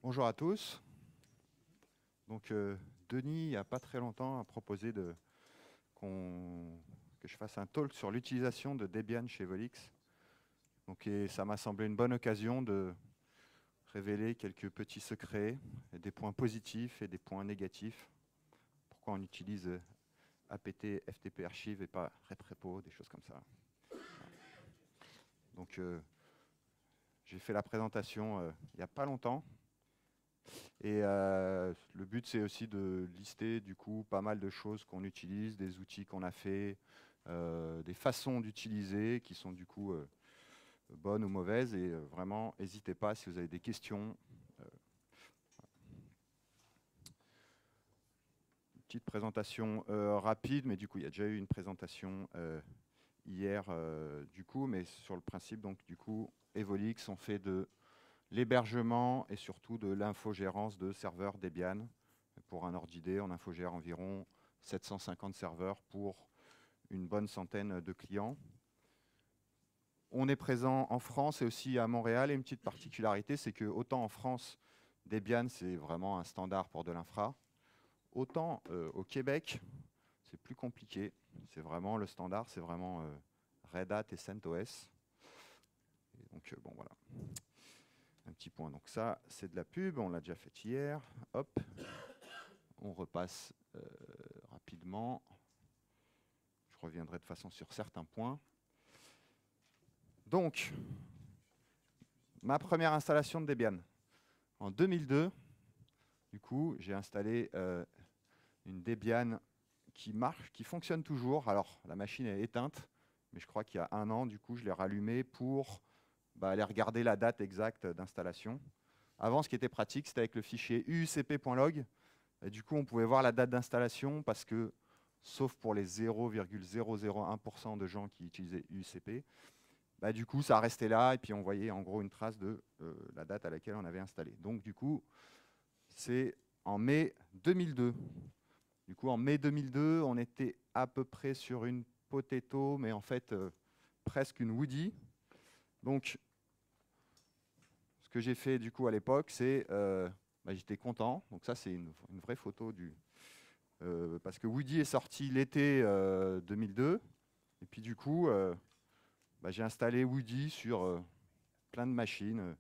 Bonjour à tous. Donc, Denis, il n'y a pas très longtemps, a proposé que je fasse un talk sur l'utilisation de Debian chez Volix. Donc, et ça m'a semblé une bonne occasion de révéler quelques petits secrets, et des points positifs et des points négatifs. Pourquoi on utilise apt ftp archive et pas reprepo, des choses comme ça. Donc, j'ai fait la présentation il n'y a pas longtemps. Et le but, c'est aussi de lister du coup pas mal de choses qu'on utilise, des outils qu'on a fait, des façons d'utiliser qui sont du coup bonnes ou mauvaises. Et vraiment, n'hésitez pas si vous avez des questions. Euh, une petite présentation rapide, mais du coup, il y a déjà eu une présentation hier du coup, mais sur le principe, donc du coup, Evolix, on fait de l'hébergement et surtout de l'infogérance de serveurs Debian. Pour un ordre d'idée, on infogère environ 750 serveurs pour une bonne centaine de clients. On est présent en France et aussi à Montréal. Et une petite particularité, c'est que autant en France, Debian, c'est vraiment un standard pour de l'infra, autant au Québec, c'est plus compliqué. C'est vraiment le standard, c'est vraiment Red Hat et CentOS. Et donc, bon, voilà. Un petit point. Donc ça, c'est de la pub. On l'a déjà fait hier. Hop. On repasse rapidement. Je reviendrai de façon sur certains points. Donc, ma première installation de Debian. En 2002, du coup, j'ai installé une Debian qui marche, qui fonctionne toujours. Alors, la machine est éteinte, mais je crois qu'il y a un an, du coup, je l'ai rallumée pour aller regarder la date exacte d'installation. Avant, ce qui était pratique, c'était avec le fichier uucp.log. Et du coup, on pouvait voir la date d'installation parce que, sauf pour les 0,001% de gens qui utilisaient UCP, du coup, ça restait là et puis on voyait en gros une trace de la date à laquelle on avait installé. Donc, du coup, c'est en mai 2002. Du coup, en mai 2002, on était à peu près sur une Potato, mais en fait, presque une Woody. Donc, ce que j'ai fait du coup à l'époque, c'est j'étais content. Donc ça, c'est une vraie photo du, parce que Woody est sorti l'été 2002. Et puis du coup, j'ai installé Woody sur plein de machines.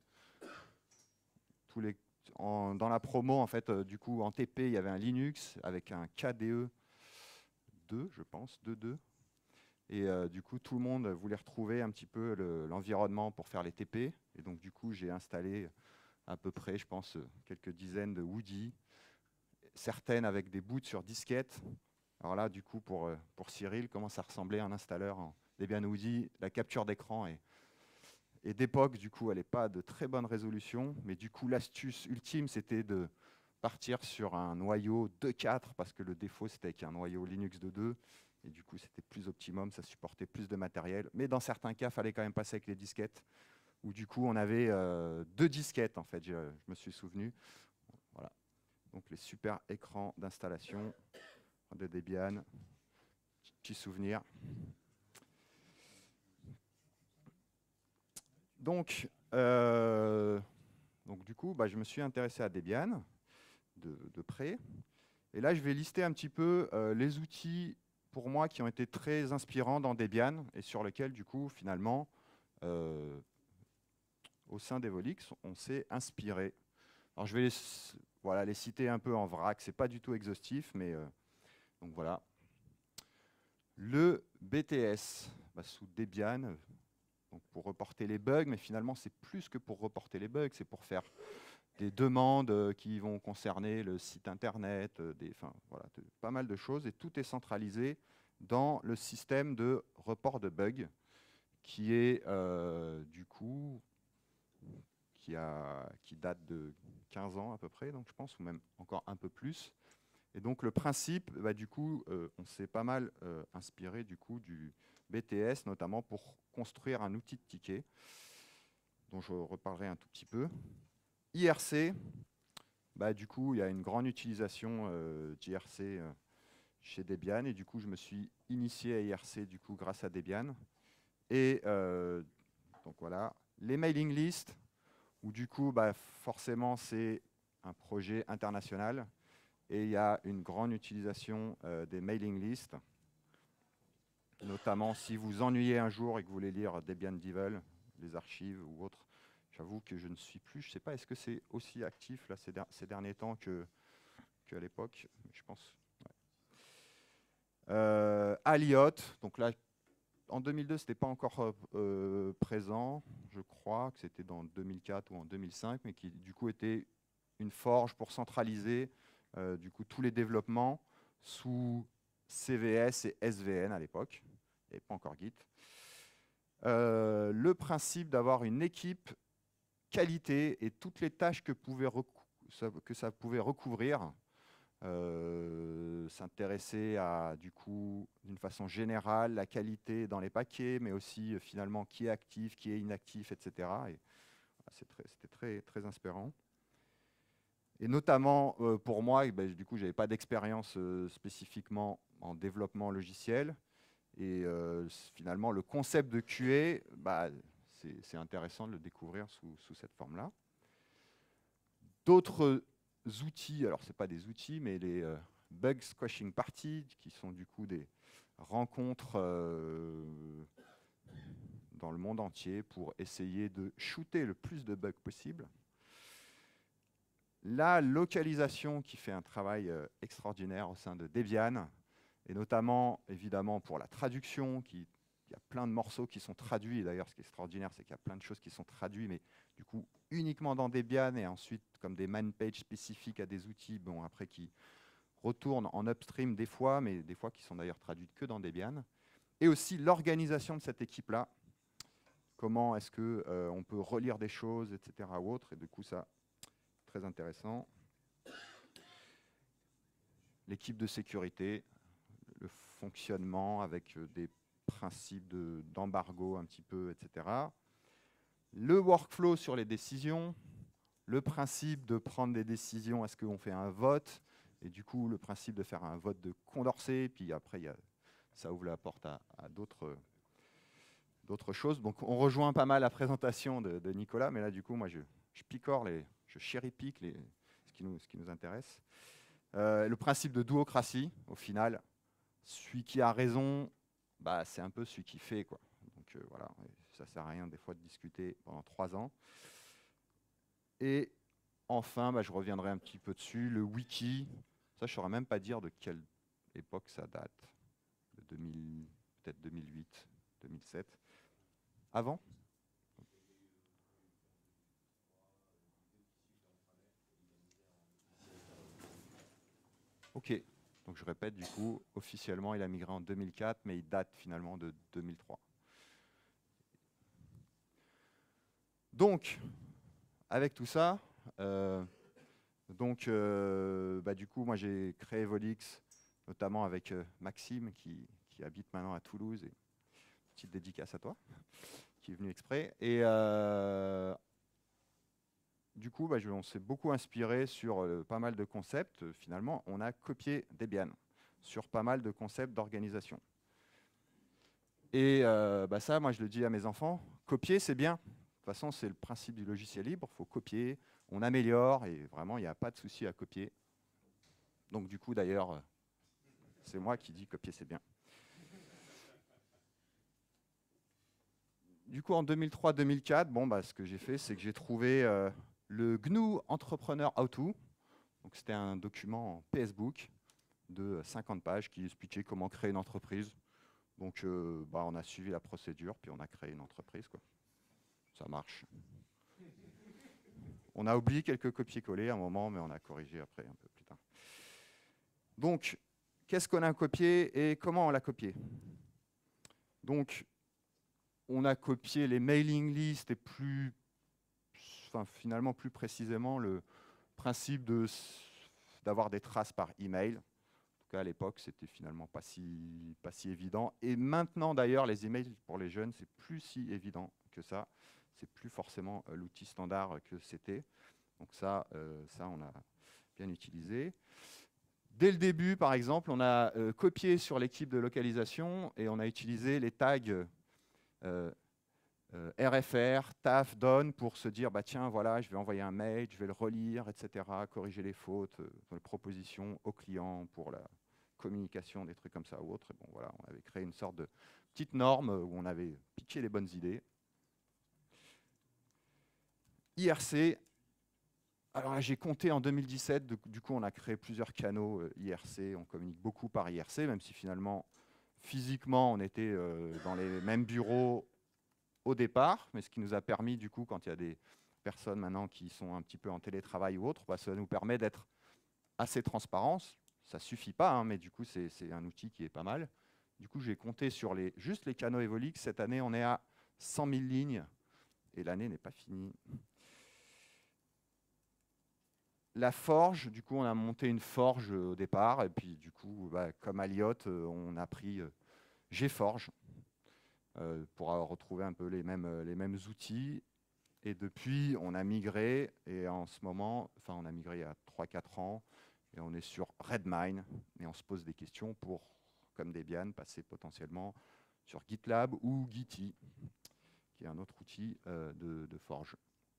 Dans la promo, en fait, du coup, en TP, il y avait un Linux avec un KDE 2, je pense, 2.2. Et du coup, tout le monde voulait retrouver un petit peu l'environnement pour faire les TP. Et donc, du coup, j'ai installé à peu près, je pense, quelques dizaines de Woody, certaines avec des boots sur disquette. Alors là, du coup, pour Cyril, comment ça ressemblait un installeur en Debian Woody, la capture d'écran et d'époque, du coup, elle n'est pas de très bonne résolution. Mais du coup, l'astuce ultime, c'était de partir sur un noyau 2.4, parce que le défaut, c'était avec un noyau Linux de 2. Et du coup, c'était plus optimum, ça supportait plus de matériel. Mais dans certains cas, il fallait quand même passer avec les disquettes, où du coup, on avait deux disquettes, en fait, je me suis souvenu. Voilà. Donc, les super écrans d'installation de Debian. Petit souvenir. Donc, du coup, je me suis intéressé à Debian de près. Et là, je vais lister un petit peu les outils, pour moi, qui ont été très inspirants dans Debian et sur lesquels, du coup, finalement, au sein d'Evolix, on s'est inspiré. Alors, je vais les citer un peu en vrac. Ce n'est pas du tout exhaustif, mais donc voilà. Le BTS, sous Debian, donc pour reporter les bugs, mais finalement, c'est plus que pour reporter les bugs, c'est pour faire des demandes qui vont concerner le site internet, voilà, pas mal de choses, et tout est centralisé dans le système de report de bugs, qui est du coup, qui date de 15 ans à peu près, donc je pense, ou même encore un peu plus. Et donc le principe, du coup, on s'est pas mal inspiré du coup du BTS, notamment pour construire un outil de ticket, dont je reparlerai un tout petit peu. IRC, du coup, il y a une grande utilisation d'IRC chez Debian, et du coup, je me suis initié à IRC du coup, grâce à Debian. Et donc voilà, les mailing lists, où du coup, forcément, c'est un projet international et il y a une grande utilisation des mailing lists, notamment si vous ennuyez un jour et que vous voulez lire Debian Devil, les archives ou autres. J'avoue que je ne suis plus, je ne sais pas, est-ce que c'est aussi actif là, ces derniers temps qu'à l'époque, je pense. Ouais. Aliot, donc là, en 2002, ce n'était pas encore présent, je crois que c'était dans 2004 ou en 2005, mais qui du coup était une forge pour centraliser du coup, tous les développements sous CVS et SVN à l'époque. Il n'y avait pas encore Git. Le principe d'avoir une équipe qualité et toutes les tâches que ça pouvait recouvrir, s'intéresser à, du coup, d'une façon générale, la qualité dans les paquets, mais aussi finalement qui est actif, qui est inactif, etc. Et c'était très, très inspirant. Et notamment pour moi, du coup, je n'avais pas d'expérience spécifiquement en développement logiciel. Et finalement, le concept de QA, c'est intéressant de le découvrir sous cette forme-là. D'autres outils, alors ce n'est pas des outils, mais les bug squashing parties, qui sont du coup des rencontres dans le monde entier pour essayer de shooter le plus de bugs possible. La localisation qui fait un travail extraordinaire au sein de Debian, et notamment, évidemment, pour la traduction, il y a plein de morceaux qui sont traduits. Et d'ailleurs, ce qui est extraordinaire, c'est qu'il y a plein de choses qui sont traduites, mais du coup, uniquement dans Debian, et ensuite, comme des man pages spécifiques à des outils, bon, après, qui retournent en upstream des fois, mais des fois qui sont d'ailleurs traduites que dans Debian. Et aussi l'organisation de cette équipe-là. Comment est-ce qu'on peut relire des choses, etc. ou autre. Et du coup, ça, très intéressant. L'équipe de sécurité, le fonctionnement avec des principes d'embargo un petit peu, etc. Le workflow sur les décisions, le principe de prendre des décisions, est-ce qu'on fait un vote, et du coup le principe de faire un vote de Condorcet, puis après ça ouvre la porte à d'autres choses. Donc on rejoint pas mal la présentation de Nicolas, mais là du coup moi je picore, je cherry-pick ce qui nous intéresse. Le principe de duocratie, au final, celui qui a raison, c'est un peu celui qui fait, quoi. Donc voilà, ça ne sert à rien des fois de discuter pendant 3 ans. Et enfin, je reviendrai un petit peu dessus, le wiki. Ça, je ne saurais même pas dire de quelle époque ça date. De peut-être 2008, 2007. Avant ? Ok. Donc je répète, du coup, officiellement, il a migré en 2004, mais il date finalement de 2003. Donc, avec tout ça, du coup, moi j'ai créé Volix, notamment avec Maxime, qui habite maintenant à Toulouse, et petite dédicace à toi, qui est venu exprès. Et du coup, on s'est beaucoup inspiré sur pas mal de concepts. Finalement, on a copié Debian sur pas mal de concepts d'organisation. Et ça, moi, je le dis à mes enfants, copier, c'est bien. De toute façon, c'est le principe du logiciel libre. Il faut copier, on améliore, et vraiment, il n'y a pas de souci à copier. Donc, du coup, d'ailleurs, c'est moi qui dis copier, c'est bien. Du coup, en 2003-2004, ce que j'ai fait, c'est que j'ai trouvé le GNU Entrepreneur How-To. Donc, c'était un document en PSBook de 50 pages qui expliquait comment créer une entreprise. Donc, on a suivi la procédure, puis on a créé une entreprise, quoi. Ça marche. On a oublié quelques copier-coller à un moment, mais on a corrigé après, un peu plus tard. Donc, qu'est-ce qu'on a copié et comment on l'a copié? Donc, on a copié les mailing lists et finalement plus précisément le principe d'avoir des traces par email. En tout cas, à l'époque, c'était finalement pas si évident. Et maintenant, d'ailleurs, les emails pour les jeunes, c'est plus si évident que ça. C'est plus forcément l'outil standard que c'était. Donc ça, on a bien utilisé. Dès le début, par exemple, on a copié sur l'équipe de localisation et on a utilisé les tags RFR, TAF, DON pour se dire bah tiens voilà je vais envoyer un mail, je vais le relire, etc. Corriger les fautes, les propositions au client pour la communication, des trucs comme ça ou autre. Et bon voilà, on avait créé une sorte de petite norme où on avait pitché les bonnes idées. IRC. Alors là, j'ai compté en 2017, du coup on a créé plusieurs canaux IRC, on communique beaucoup par IRC, même si finalement physiquement on était dans les mêmes bureaux au départ, mais ce qui nous a permis, du coup, quand il y a des personnes maintenant qui sont un petit peu en télétravail ou autre, bah, ça nous permet d'être assez transparents. Ça ne suffit pas, hein, mais du coup, c'est un outil qui est pas mal. Du coup, j'ai compté sur juste les canaux Evolix. Cette année, on est à 100 000 lignes, et l'année n'est pas finie. La forge, du coup, on a monté une forge au départ, et puis du coup, bah, comme Alliot, on a pris GForge, pour retrouver un peu les mêmes outils. Et depuis, on a migré, et en ce moment, enfin on a migré il y a 3-4 ans, et on est sur Redmine, et on se pose des questions pour, comme Debian, passer potentiellement sur GitLab ou Gitee, qui est un autre outil de forge.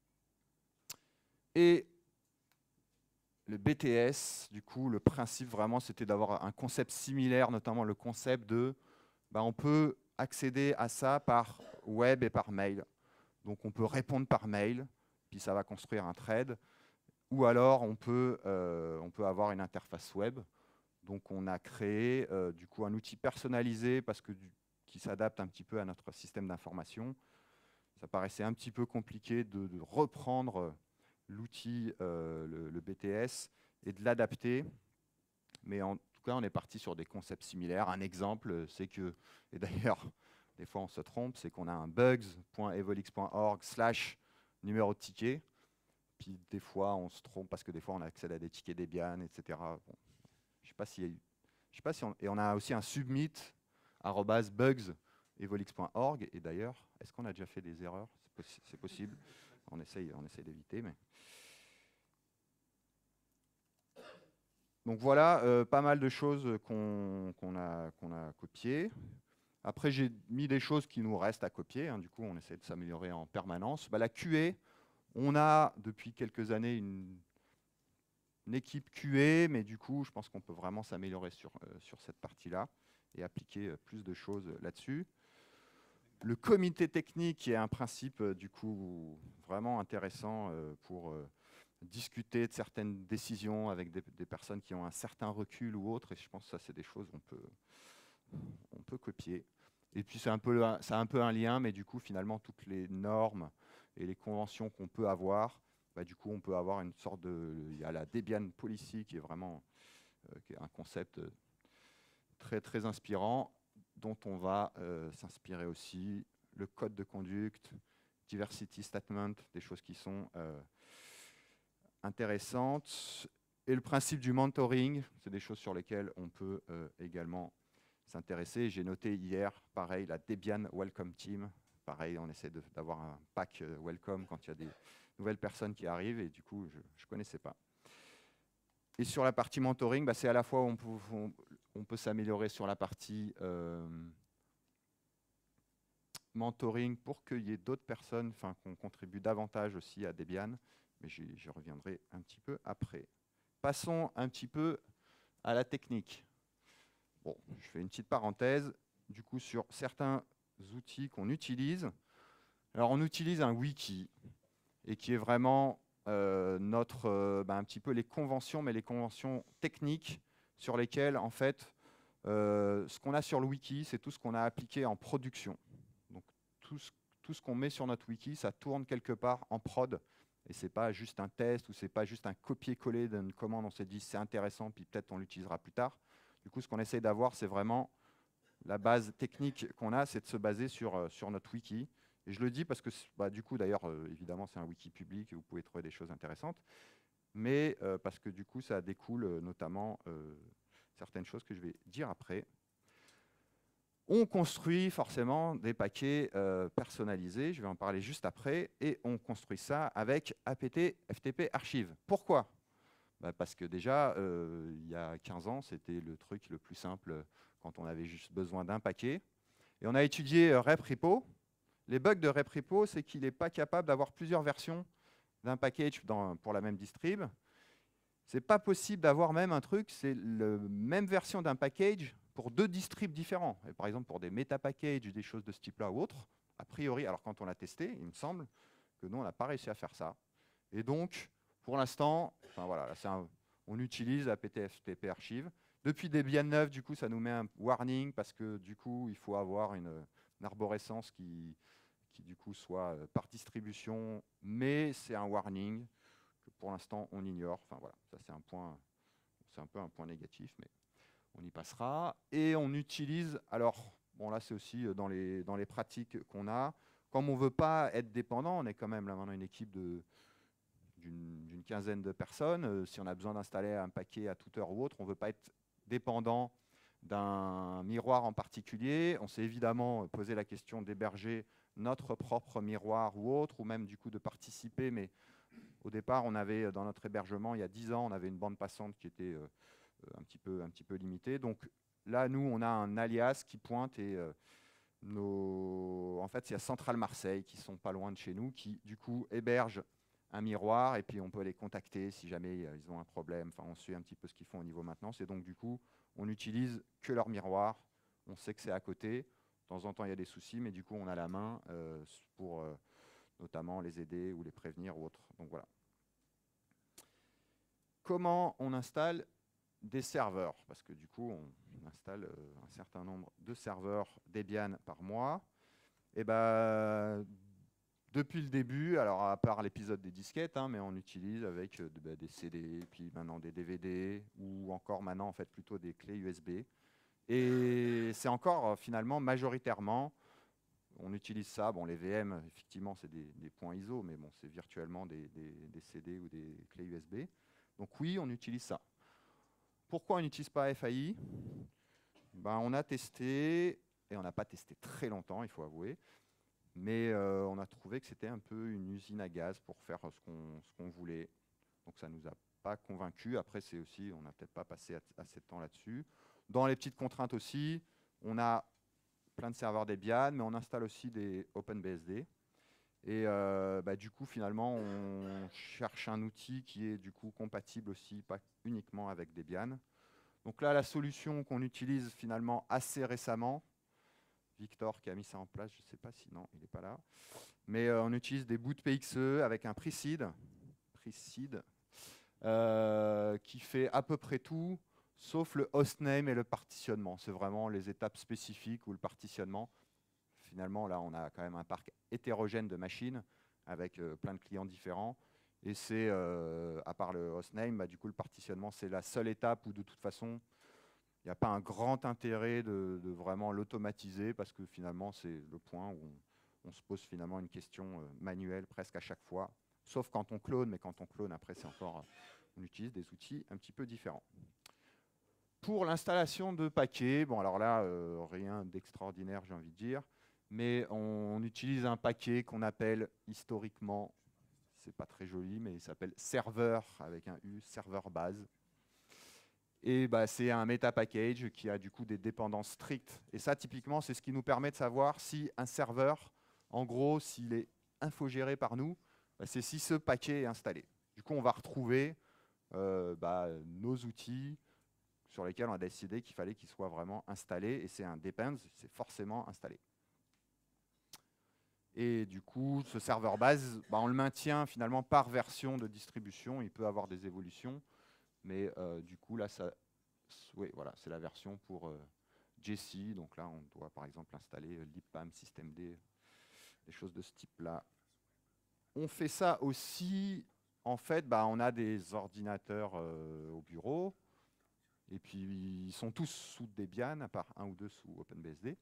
Et le BTS, du coup, le principe vraiment, c'était d'avoir un concept similaire, notamment le concept de, on peut accéder à ça par web et par mail. Donc on peut répondre par mail, puis ça va construire un thread, ou alors on peut avoir une interface web. Donc on a créé du coup un outil personnalisé qui s'adapte un petit peu à notre système d'information. Ça paraissait un petit peu compliqué de reprendre l'outil, le BTS, et de l'adapter. Mais en tout cas, on est parti sur des concepts similaires. Un exemple, c'est que, et d'ailleurs, des fois on se trompe, c'est qu'on a un bugs.evolix.org/numéro de ticket. Puis des fois on se trompe parce que des fois on accède à des tickets Debian, etc. Bon, je sais pas s'il y a eu, je sais pas si on, et on a aussi un submit @bugs.evolix.org. Et d'ailleurs, est-ce qu'on a déjà fait des erreurs? C'est possible. On essaye d'éviter, mais. Donc voilà, pas mal de choses qu'on a copiées. Après, j'ai mis des choses qui nous restent à copier. Hein, du coup, on essaie de s'améliorer en permanence. La QA, on a depuis quelques années une équipe QA, mais du coup, je pense qu'on peut vraiment s'améliorer sur cette partie-là et appliquer plus de choses là-dessus. Le comité technique est un principe, du coup, vraiment intéressant pour discuter de certaines décisions avec des personnes qui ont un certain recul ou autre. Et je pense que ça, c'est des choses qu'on peut copier. Et puis, ça a un peu un lien, mais du coup, finalement, toutes les normes et les conventions qu'on peut avoir, du coup, on peut avoir une sorte de... Il y a la Debian Policy qui est vraiment qui est un concept très, très inspirant, dont on va s'inspirer aussi. Le code de conduite, diversity statement, des choses qui sont intéressantes. Et le principe du mentoring, c'est des choses sur lesquelles on peut également s'intéresser. J'ai noté hier, pareil, la Debian Welcome Team. Pareil, on essaie d'avoir un pack welcome quand il y a des nouvelles personnes qui arrivent, et du coup, je ne connaissais pas. Et sur la partie mentoring, c'est à la fois on peut s'améliorer sur la partie mentoring pour qu'il y ait d'autres personnes, qu'on contribue davantage aussi à Debian, mais j'y reviendrai un petit peu après. Passons un petit peu à la technique. Bon, je fais une petite parenthèse, du coup, sur certains outils qu'on utilise. Alors, on utilise un wiki, et qui est vraiment un petit peu les conventions, mais les conventions techniques sur lesquelles, en fait, ce qu'on a sur le wiki, c'est tout ce qu'on a appliqué en production. Donc, tout ce qu'on met sur notre wiki, ça tourne quelque part en prod. Et ce n'est pas juste un test, ou ce n'est pas juste un copier-coller d'une commande, on s'est dit c'est intéressant, puis peut-être on l'utilisera plus tard. Du coup, ce qu'on essaye d'avoir, c'est vraiment la base technique qu'on a, c'est de se baser sur notre wiki. Et je le dis parce que, du coup, d'ailleurs, évidemment, c'est un wiki public et vous pouvez trouver des choses intéressantes, mais parce que du coup, ça découle notamment certaines choses que je vais dire après. On construit forcément des paquets personnalisés, je vais en parler juste après, et on construit ça avec apt ftp archive. Pourquoi? Parce que déjà, il y a 15 ans, c'était le truc le plus simple quand on avait juste besoin d'un paquet. Et on a étudié RepRepo, Les bugs de RepRepo, c'est qu'il n'est pas capable d'avoir plusieurs versions d'un package pour la même distrib. C'est pas possible d'avoir même un truc, c'est la même version d'un package pour 2 distribs différents. Et par exemple, pour des meta-packages, des choses de ce type-là ou autre, a priori, alors quand on l'a testé, il me semble que nous, on n'a pas réussi à faire ça. Et donc, pour l'instant, enfin voilà, on utilise la PTFTP archive. Depuis Debian 9, du coup, ça nous met un warning parce que du coup, il faut avoir une arborescence qui du coup soit par distribution, mais c'est un warning que pour l'instant on ignore. Enfin voilà, ça c'est un peu un point négatif, mais on y passera. Et on utilise, alors bon là c'est aussi dans les pratiques qu'on a, comme on ne veut pas être dépendant, on est quand même là maintenant une équipe d'une quinzaine de personnes. Si on a besoin d'installer un paquet à toute heure ou autre, on ne veut pas être dépendant d'un miroir en particulier. On s'est évidemment posé la question d'héberger notre propre miroir ou autre, ou même du coup de participer. Mais au départ, on avait dans notre hébergement, il y a 10 ans, on avait une bande passante qui était un petit peu limitée. Donc là, nous, on a un alias qui pointe et en fait, il y a Centrale Marseille qui sont pas loin de chez nous, qui du coup héberge un miroir et puis on peut les contacter si jamais ils ont un problème. Enfin, on suit un petit peu ce qu'ils font au niveau maintenance et donc du coup, on n'utilise que leur miroir. On sait que c'est à côté. De temps en temps, il y a des soucis, mais du coup, on a la main pour notamment les aider ou les prévenir ou autre. Donc voilà. Comment on installe des serveurs? Parce que du coup, on installe un certain nombre de serveurs Debian par mois. Et ben, depuis le début, alors à part l'épisode des disquettes, hein, mais on utilise avec des CD, puis maintenant des DVD, ou encore maintenant en fait plutôt des clés USB. Et c'est encore finalement majoritairement, on utilise ça. Bon, les VM, effectivement, c'est des points ISO, mais bon, c'est virtuellement des CD ou des clés USB. Donc oui, on utilise ça. Pourquoi on n'utilise pas FAI? Ben, on a testé, et on n'a pas testé très longtemps, il faut avouer, mais on a trouvé que c'était un peu une usine à gaz pour faire ce qu'on voulait. Donc ça ne nous a pas convaincus. Après, c'est aussi, on n'a peut-être pas passé assez de temps là-dessus. Dans les petites contraintes aussi, on a plein de serveurs Debian, mais on installe aussi des OpenBSD. Et du coup, finalement, on cherche un outil qui est du coup compatible aussi, pas uniquement avec Debian. Donc là, la solution qu'on utilise finalement assez récemment, Victor qui a mis ça en place, je ne sais pas si non, il n'est pas là, mais on utilise des boots PXE avec un preseed qui fait à peu près tout, sauf le hostname et le partitionnement. C'est vraiment les étapes spécifiques ou le partitionnement. Finalement, là, on a quand même un parc hétérogène de machines avec plein de clients différents. Et c'est, à part le hostname, du coup, le partitionnement, c'est la seule étape où, de toute façon, il n'y a pas un grand intérêt de vraiment l'automatiser parce que finalement, c'est le point où on se pose finalement une question manuelle presque à chaque fois, sauf quand on clone, mais quand on clone, après, c'est encore, on utilise des outils un petit peu différents. Pour l'installation de paquets, bon alors là, rien d'extraordinaire, j'ai envie de dire, mais on utilise un paquet qu'on appelle historiquement, c'est pas très joli, mais il s'appelle serveur avec un U, serveur base. Et c'est un meta package qui a du coup des dépendances strictes. Et ça, typiquement, c'est ce qui nous permet de savoir si un serveur, en gros, s'il est infogéré par nous, c'est si ce paquet est installé. Du coup, on va retrouver nos outils sur lesquels on a décidé qu'il fallait qu'ils soient vraiment installés. Et c'est un depends, c'est forcément installé. Et du coup, ce serveur base, on le maintient finalement par version de distribution. Il peut avoir des évolutions. Mais du coup, là, oui, voilà, c'est la version pour Jessie. Donc là, on doit par exemple installer libpam, systemd, des choses de ce type-là. On fait ça aussi, en fait, on a des ordinateurs au bureau. Et puis, ils sont tous sous Debian, à part un ou deux sous OpenBSD.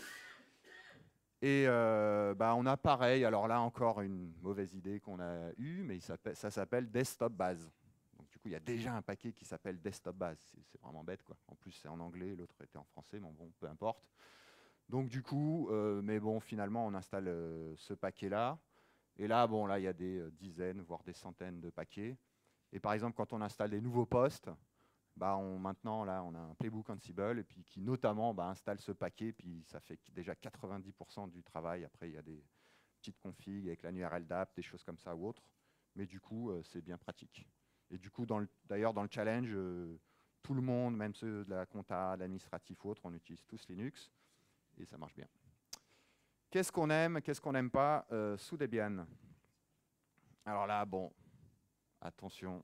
Et on a pareil, alors là encore une mauvaise idée qu'on a eue, mais ça s'appelle Desktop Base. Donc du coup, il y a déjà un paquet qui s'appelle Desktop Base. C'est vraiment bête, quoi. En plus, c'est en anglais, l'autre était en français, mais bon, peu importe. Donc du coup, mais bon, finalement, on installe ce paquet-là. Et là, bon, là, il y a des dizaines, voire des centaines de paquets. Et par exemple, quand on installe des nouveaux postes, maintenant, là, on a un playbook Ansible, et puis qui notamment installe ce paquet, puis ça fait déjà 90% du travail. Après, il y a des petites configs avec la URL d'app, des choses comme ça ou autres. Mais du coup, c'est bien pratique. Et du coup, d'ailleurs, dans le challenge, tout le monde, même ceux de la compta, l'administratif ou autre, on utilise tous Linux, et ça marche bien. Qu'est-ce qu'on aime, qu'est-ce qu'on n'aime pas sous Debian? Alors là, bon, attention.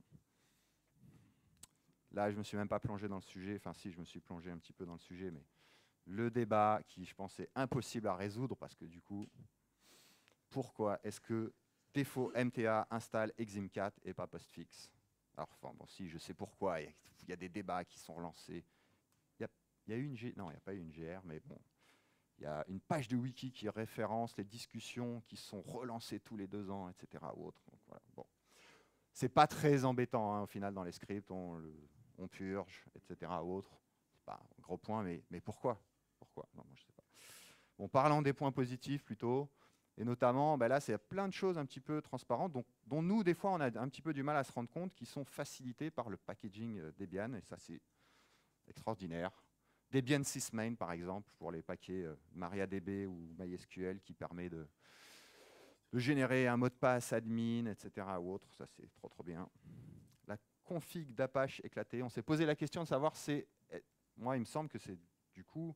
Là, je ne me suis même pas plongé dans le sujet. Enfin, si, je me suis plongé un petit peu dans le sujet, mais le débat qui, je pense, est impossible à résoudre, parce que du coup, pourquoi est-ce que défaut MTA installe Exim4 et pas Postfix? Alors, enfin, bon, si, je sais pourquoi. Il y a des débats qui sont relancés. Il y a eu une non, il n'y a pas eu une GR, mais bon. Il y a une page de wiki qui référence les discussions qui sont relancées tous les 2 ans, etc. Ou autre. Donc, voilà. Bon. C'est pas très embêtant, hein, au final, dans les scripts, on purge, etc. Ou autre. C'est pas un gros point, mais pourquoi? Pourquoi? Non, moi, je sais pas. Bon, parlant des points positifs plutôt, et notamment, là, c'est plein de choses un petit peu transparentes, dont nous, des fois, on a un petit peu du mal à se rendre compte, qui sont facilitées par le packaging Debian, et ça, c'est extraordinaire. Debian sysmain, par exemple, pour les paquets MariaDB ou MySQL, qui permet de générer un mot de passe admin, etc. ou autre. Ça, c'est trop, trop bien. La config d'Apache éclatée. On s'est posé la question de savoir, moi, il me semble que c'est du coup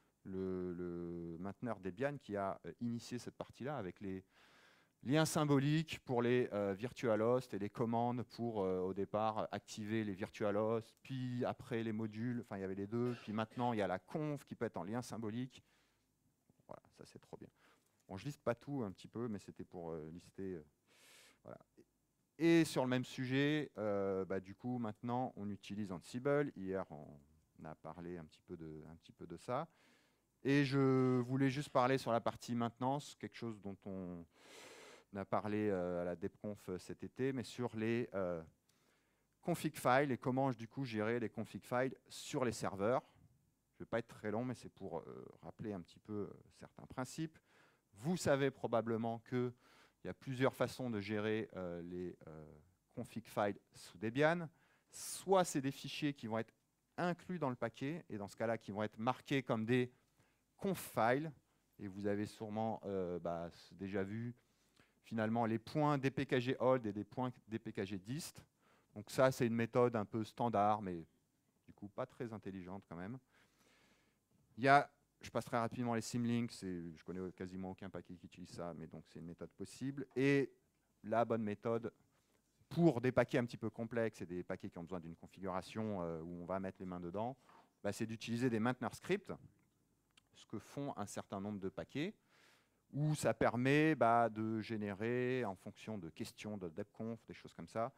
le mainteneur Debian qui a initié cette partie-là avec les liens symboliques pour les virtualhosts et les commandes pour, au départ, activer les virtualhosts, puis après les modules, enfin il y avait les deux, puis maintenant il y a la conf qui peut être en lien symbolique. Voilà, ça c'est trop bien. Bon, je liste pas tout un petit peu, mais c'était pour lister. Voilà. Et sur le même sujet, du coup maintenant on utilise Ansible. Hier on a parlé un petit peu de ça. Et je voulais juste parler sur la partie maintenance, quelque chose dont on a parlé à la DebConf cet été, mais sur les config files et comment du coup gérer les config files sur les serveurs. Je ne vais pas être très long, mais c'est pour rappeler un petit peu certains principes. Vous savez probablement qu'il y a plusieurs façons de gérer les config files sous Debian. Soit c'est des fichiers qui vont être inclus dans le paquet, et dans ce cas-là, qui vont être marqués comme des conf files. Et vous avez sûrement déjà vu finalement les points dpkg hold et des points dpkg dist. Donc ça, c'est une méthode un peu standard, mais du coup pas très intelligente quand même. Il y a, je passe très rapidement les symlinks, je connais quasiment aucun paquet qui utilise ça, mais donc c'est une méthode possible. Et la bonne méthode pour des paquets un petit peu complexes et des paquets qui ont besoin d'une configuration où on va mettre les mains dedans, c'est d'utiliser des mainteneurs scripts, ce que font un certain nombre de paquets, où ça permet de générer, en fonction de questions de debconf, des choses comme ça,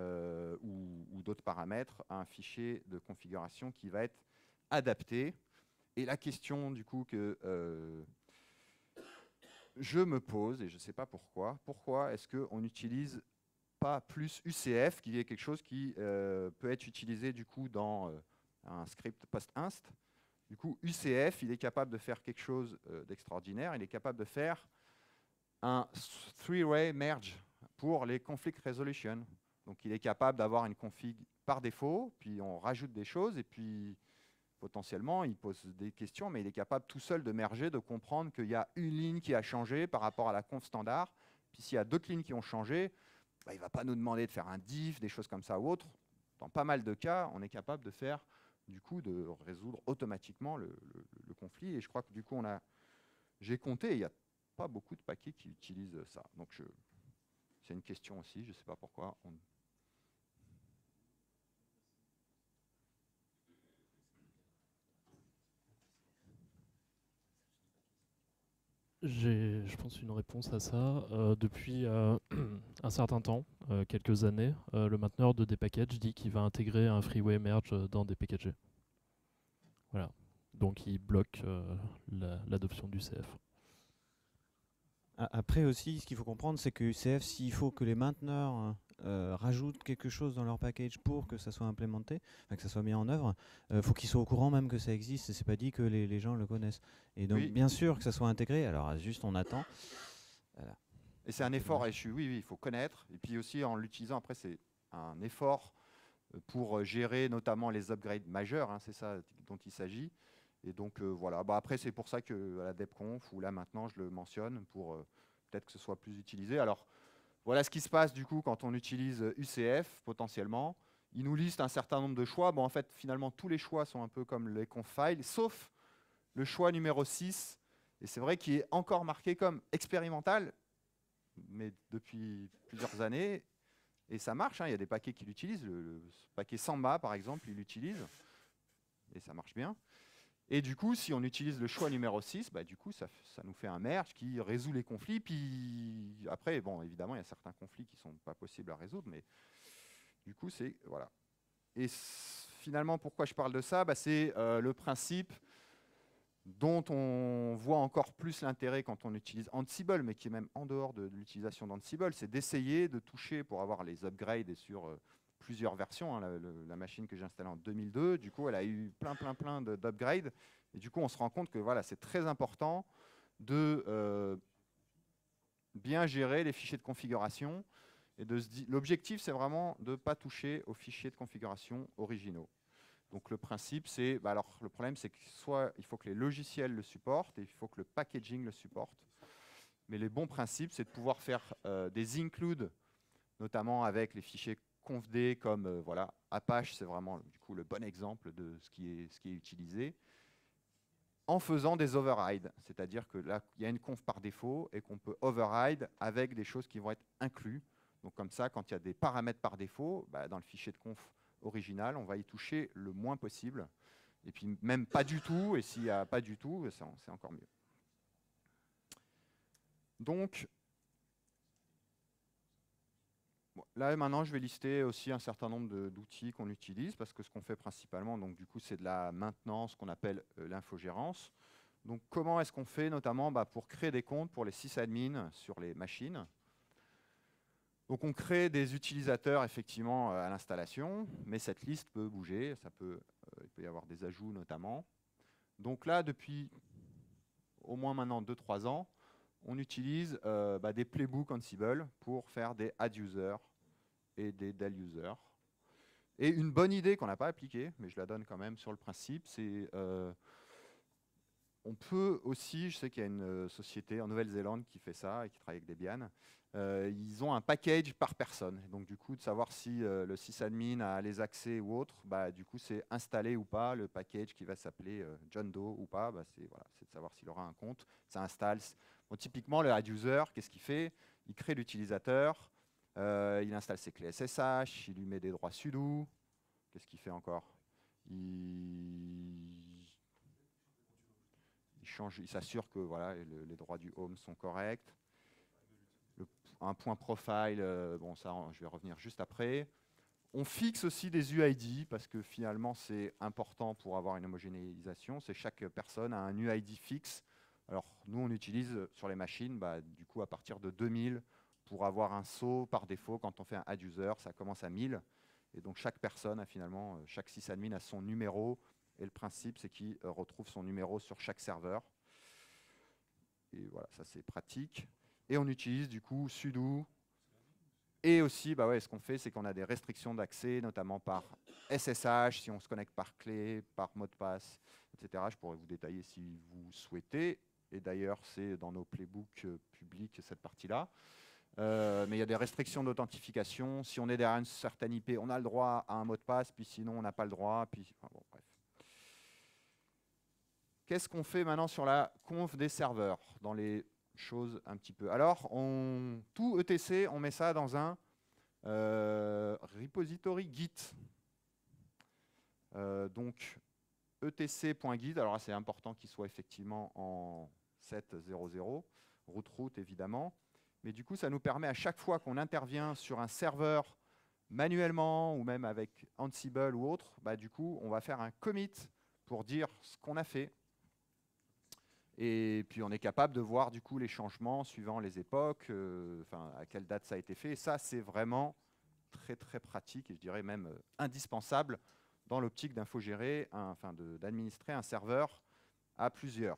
ou d'autres paramètres, un fichier de configuration qui va être adapté. Et la question du coup que je me pose, et je ne sais pas pourquoi est-ce qu'on n'utilise pas plus UCF, qui est quelque chose qui peut être utilisé du coup dans un script post-inst. Du coup, UCF, il est capable de faire quelque chose d'extraordinaire. Il est capable de faire un three-way merge pour les conflict resolution. Donc, il est capable d'avoir une config par défaut, puis on rajoute des choses, et puis potentiellement, il pose des questions, mais il est capable tout seul de merger, de comprendre qu'il y a une ligne qui a changé par rapport à la conf standard. Puis s'il y a d'autres lignes qui ont changé, il ne va pas nous demander de faire un diff, des choses comme ça ou autre. Dans pas mal de cas, on est capable de faire du coup de résoudre automatiquement le conflit. Et je crois que du coup, j'ai compté, il n'y a pas beaucoup de paquets qui utilisent ça. Donc c'est une question aussi, je ne sais pas pourquoi. J'ai, je pense, une réponse à ça. Depuis un certain temps, quelques années, le mainteneur de Dpackage dit qu'il va intégrer un freeway merge dans Dpkg. Voilà. Donc il bloque l'adoption du CF. Après aussi, ce qu'il faut comprendre, c'est que UCF, s'il faut que les mainteneurs rajoutent quelque chose dans leur package pour que ça soit implémenté, que ça soit mis en œuvre, faut qu'ils soient au courant même que ça existe, et c'est pas dit que les gens le connaissent. Et donc, bien sûr que ça soit intégré, alors juste on attend. Voilà. Et c'est un effort, oui, il faut connaître. Et puis aussi, en l'utilisant, après, c'est un effort pour gérer notamment les upgrades majeurs, hein, c'est ça dont il s'agit. Et donc voilà, bah, après c'est pour ça que à la DebConf, ou là maintenant je le mentionne, pour peut-être que ce soit plus utilisé. Alors voilà ce qui se passe du coup quand on utilise UCF potentiellement. Il nous liste un certain nombre de choix. Bon, en fait, finalement, tous les choix sont un peu comme les conf files, sauf le choix numéro 6. Et c'est vrai qu'il est encore marqué comme expérimental, mais depuis plusieurs années. Et ça marche, hein, il y a des paquets qui l'utilisent. Le paquet Samba, par exemple, il l'utilise. Et ça marche bien. Et du coup, si on utilise le choix numéro 6, bah, du coup, ça nous fait un merge qui résout les conflits. Puis après, bon, évidemment, il y a certains conflits qui ne sont pas possibles à résoudre, mais du coup, c'est... Voilà. Et finalement, pourquoi je parle de ça, bah, c'est le principe dont on voit encore plus l'intérêt quand on utilise Ansible, mais qui est même en dehors de l'utilisation d'Ansible, c'est d'essayer de toucher pour avoir les upgrades sur plusieurs versions. Hein. La machine que j'ai installée en 2002, du coup, elle a eu plein d'upgrades. Et du coup, on se rend compte que voilà, c'est très important de bien gérer les fichiers de configuration. Et l'objectif, c'est vraiment de ne pas toucher aux fichiers de configuration originaux. Donc le principe, c'est, bah alors le problème, c'est que soit il faut que les logiciels le supportent, et il faut que le packaging le supporte. Mais les bons principes, c'est de pouvoir faire des includes, notamment avec les fichiers confd, comme voilà, Apache, c'est vraiment du coup le bon exemple de ce qui est utilisé, en faisant des overrides. C'est-à-dire que là, il y a une conf par défaut et qu'on peut override avec des choses qui vont être incluses. Donc comme ça, quand il y a des paramètres par défaut, bah, dans le fichier de conf original, on va y toucher le moins possible. Et puis même pas du tout, et s'il n'y a pas du tout, c'est encore mieux. Donc, bon, là maintenant je vais lister aussi un certain nombre d'outils qu'on utilise, parce que ce qu'on fait principalement, donc du coup c'est de la maintenance qu'on appelle l'infogérance. Donc comment est-ce qu'on fait notamment pour créer des comptes pour les sysadmins sur les machines? Donc on crée des utilisateurs effectivement à l'installation, mais cette liste peut bouger, il peut y avoir des ajouts notamment. Donc là, depuis au moins maintenant 2-3 ans, on utilise des playbooks Ansible pour faire des add users et des del users. Et une bonne idée qu'on n'a pas appliquée, mais je la donne quand même sur le principe, c'est on peut aussi, je sais qu'il y a une société en Nouvelle-Zélande qui fait ça et qui travaille avec Debian. Ils ont un package par personne. Donc du coup, de savoir si le sysadmin a les accès ou autre, du coup, c'est installer ou pas le package qui va s'appeler John Doe ou pas. C'est voilà, de savoir s'il aura un compte. Ça installe. Bon, typiquement, le add user, qu'est-ce qu'il fait? Il crée l'utilisateur, il installe ses clés SSH, il lui met des droits sudo. Qu'est-ce qu'il fait encore? Il s'assure que voilà, les droits du home sont corrects. Un point profile, bon ça je vais revenir juste après. On fixe aussi des UID parce que finalement c'est important pour avoir une homogénéisation. C'est chaque personne a un UID fixe. Alors nous on utilise sur les machines du coup à partir de 2000 pour avoir un saut par défaut. Quand on fait un add user, ça commence à 1000. Et donc chaque personne a finalement, chaque sysadmin a son numéro. Et le principe, c'est qu'il retrouve son numéro sur chaque serveur. Et voilà, ça c'est pratique. Et on utilise du coup sudo. Et aussi, ce qu'on fait, c'est qu'on a des restrictions d'accès, notamment par SSH, si on se connecte par clé, par mot de passe, etc. Je pourrais vous détailler si vous souhaitez. Et d'ailleurs, c'est dans nos playbooks publics, cette partie-là. Mais il y a des restrictions d'authentification. Si on est derrière une certaine IP, on a le droit à un mot de passe, puis sinon, on n'a pas le droit. Puis, bon, bref. Qu'est-ce qu'on fait maintenant sur la conf des serveurs, dans les choses un petit peu? Alors, tout ETC, on met ça dans un repository Git. Donc, etc.git, alors c'est important qu'il soit effectivement en 7.0.0, root évidemment. Mais du coup, ça nous permet à chaque fois qu'on intervient sur un serveur manuellement ou même avec Ansible ou autre, du coup, on va faire un commit pour dire ce qu'on a fait. Et puis on est capable de voir du coup les changements suivant les époques, à quelle date ça a été fait. Et ça, c'est vraiment très très pratique et je dirais même indispensable dans l'optique d'infogérer, d'administrer un serveur à plusieurs.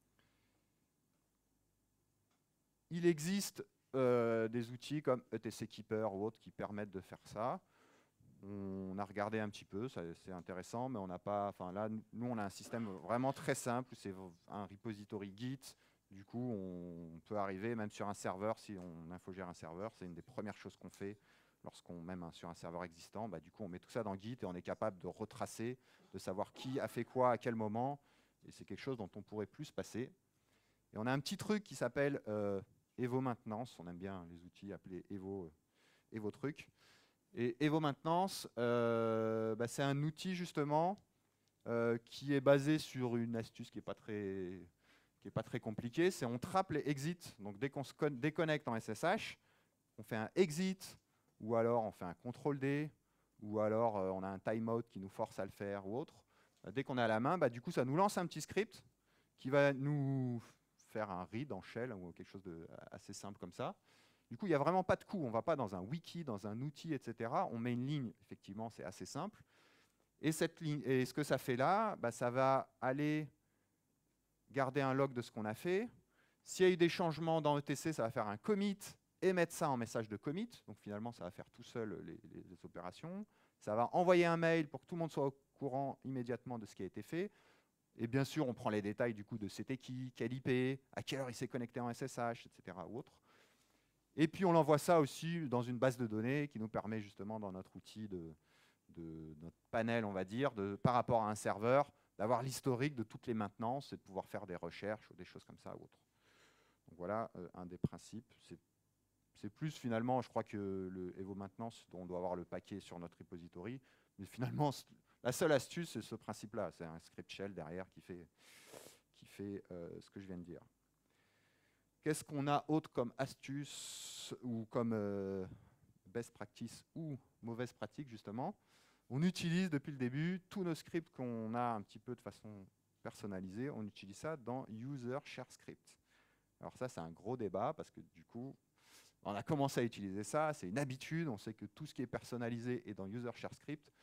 Il existe des outils comme etc Keeper ou autres qui permettent de faire ça. On a regardé un petit peu, c'est intéressant, mais on n'a pas. Enfin là, nous, on a un système vraiment très simple. C'est un repository Git. Du coup, on peut arriver même sur un serveur, si on infogère un serveur, c'est une des premières choses qu'on fait lorsqu'on même sur un serveur existant. Bah, du coup, on met tout ça dans Git et on est capable de retracer, de savoir qui a fait quoi à quel moment. Et c'est quelque chose dont on pourrait plus se passer. Et on a un petit truc qui s'appelle Evo Maintenance. On aime bien les outils appelés Evo Truc. Et Evo Maintenance, bah, c'est un outil justement qui est basé sur une astuce qui n'est pas très compliquée. C'est on trappe les exits. Donc dès qu'on se déconnecte en SSH, on fait un exit, ou alors on fait un CTRL-D, ou alors on a un timeout qui nous force à le faire ou autre. Dès qu'on est à la main, bah, du coup ça nous lance un petit script qui va nous faire un read en shell ou quelque chose de assez simple comme ça. Du coup, il n'y a vraiment pas de coût. On ne va pas dans un wiki, dans un outil, etc. On met une ligne, effectivement, c'est assez simple. Et cette ligne, et ce que ça fait là, bah, ça va aller garder un log de ce qu'on a fait. S'il y a eu des changements dans ETC, ça va faire un commit et mettre ça en message de commit. Donc finalement, ça va faire tout seul les opérations. Ça va envoyer un mail pour que tout le monde soit au courant immédiatement de ce qui a été fait. Et bien sûr, on prend les détails du coup de c'était qui, quel IP, à quelle heure il s'est connecté en SSH, etc. ou autre. Et puis on envoie ça aussi dans une base de données qui nous permet justement dans notre outil de notre panel, on va dire, par rapport à un serveur, d'avoir l'historique de toutes les maintenances et de pouvoir faire des recherches ou des choses comme ça ou autre. Donc voilà un des principes. C'est plus finalement, je crois que le Evo Maintenance, dont on doit avoir le paquet sur notre repository, mais finalement, la seule astuce, c'est ce principe-là. C'est un script shell derrière qui fait ce que je viens de dire. Qu'est-ce qu'on a autre comme astuce ou comme best practice ou mauvaise pratique, justement? On utilise depuis le début tous nos scripts qu'on a un petit peu de façon personnalisée. On utilise ça dans User Share Script. Alors ça, c'est un gros débat parce que du coup, on a commencé à utiliser ça. C'est une habitude. On sait que tout ce qui est personnalisé est dans User Share Script.